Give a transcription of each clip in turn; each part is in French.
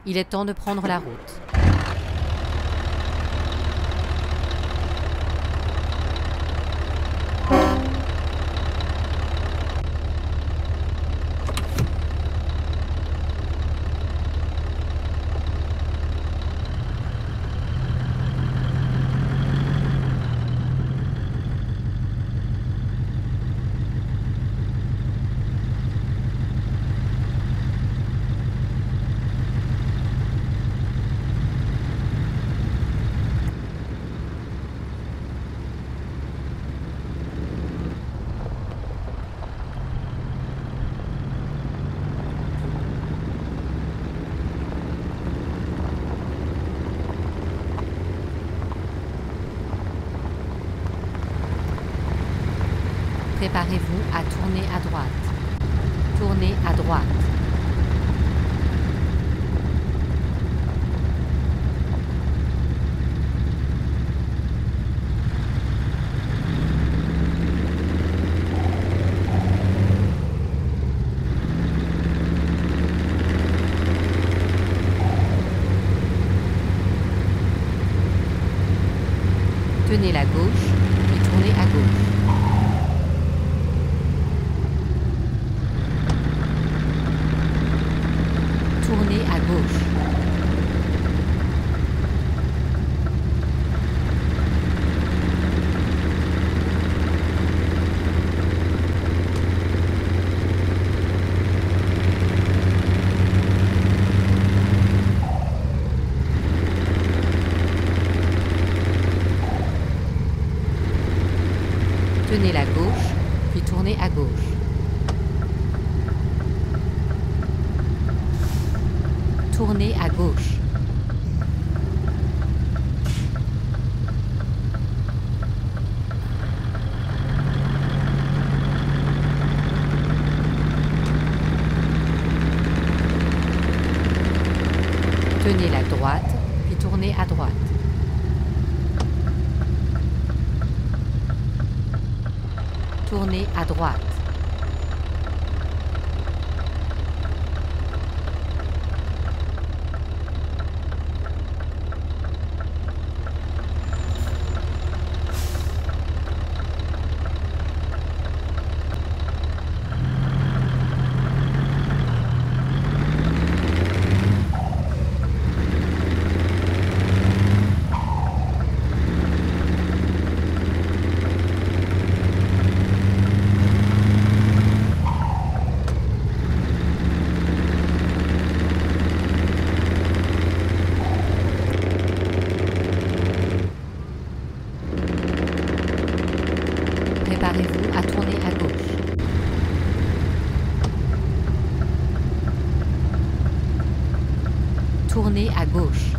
Il est temps de prendre la route. Préparez-vous à tourner à droite. Tournez à droite. Tenez la gauche, puis tournez à gauche. Tournez à gauche. Tenez la gauche, puis tournez à gauche. Tournez à gauche. Tenez la droite, puis tournez à droite. Tournez à droite. Préparez-vous à tourner à gauche. Tournez à gauche.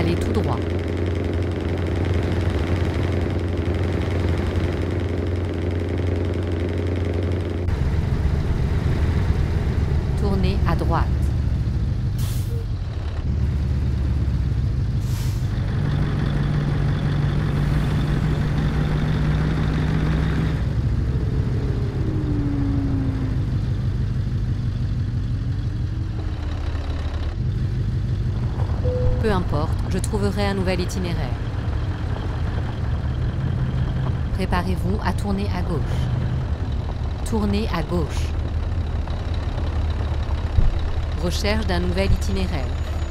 Allez tout droit. Tournez à droite. Peu importe, je trouverai un nouvel itinéraire. Préparez-vous à tourner à gauche. Tournez à gauche. Recherche d'un nouvel itinéraire.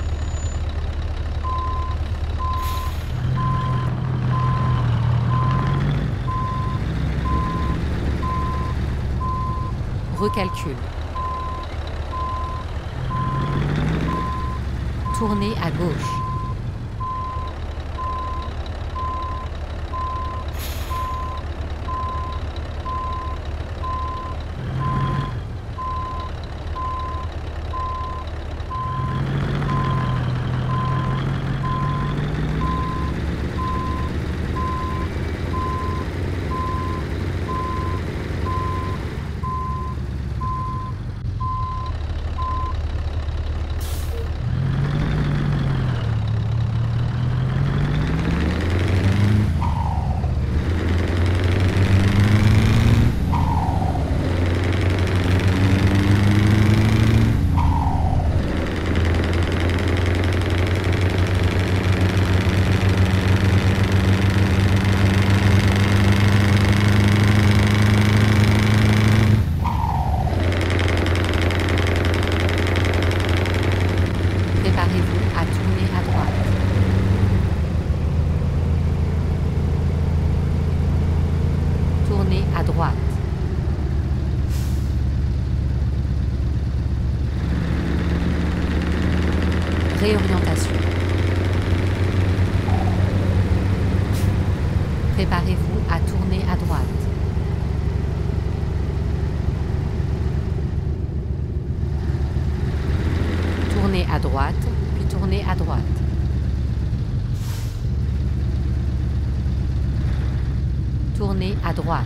Recalcul. Tournez à gauche. Préparez-vous à tourner à droite. Tournez à droite. Réorientation. Préparez-vous à tourner à droite. Tournez à droite, puis tournez à droite. Tournez à droite.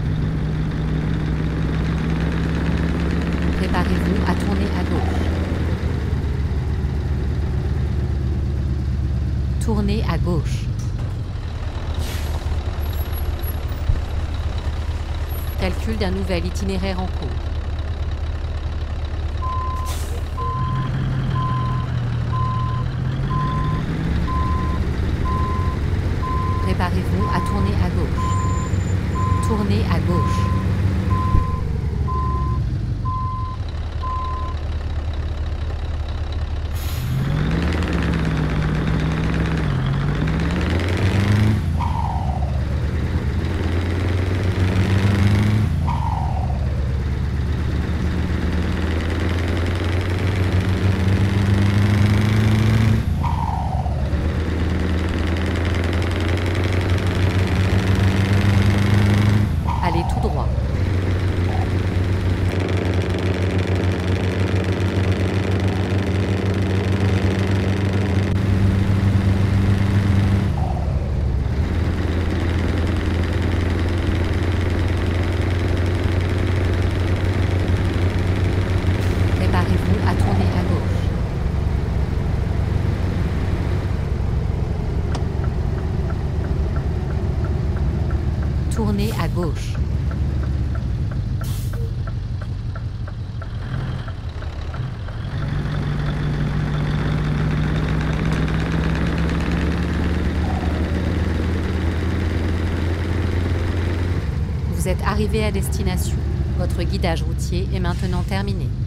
Préparez-vous à tourner à gauche. Tournez à gauche. Calcul d'un nouvel itinéraire en cours. Préparez-vous à tourner à gauche. Tournez à gauche. Allez tout droit. Préparez-vous à tourner à gauche. Tournez à gauche. Vous êtes arrivé à destination. Votre guidage routier est maintenant terminé.